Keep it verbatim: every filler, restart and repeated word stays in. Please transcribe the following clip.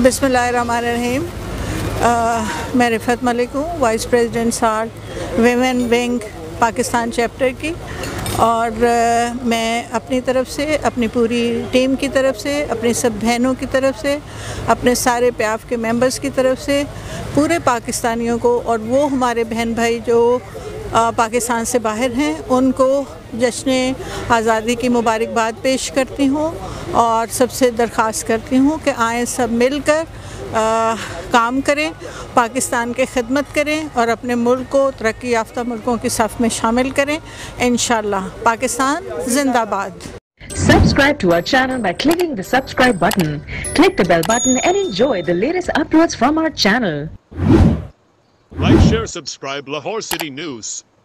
बिस्मिल्लाहिर्रहमानिर्रहीम। मैं रिफ़त मलिक हूँ, vice president SARD women wing Pakistan chapter की, और uh, मैं अपनी तरफ से, अपनी पूरी टीम की तरफ से, अपनी सब बहनों की तरफ से, अपने सारे प्याफ के मेंबर्स की तरफ से पूरे पाकिस्तानियों को, और वो हमारे बहन भाई जो आ, पाकिस्तान से बाहर हैं, उनको जश्न आज़ादी की मुबारकबाद पेश करती हूँ और सबसे दरख्वास्त करती हूँ कि आएँ सब मिलकर आ, काम करें, पाकिस्तान की खिदमत करें और अपने मुल्क को तरक्की याफ्ता मुल्कों की सफ़ में शामिल करें। इंशाअल्लाह। पाकिस्तान जिंदाबाद। Subscribe to our channel by clicking the subscribe button. Click the bell button and enjoy the latest uploads from our channel. Like, share, subscribe Lahore City News.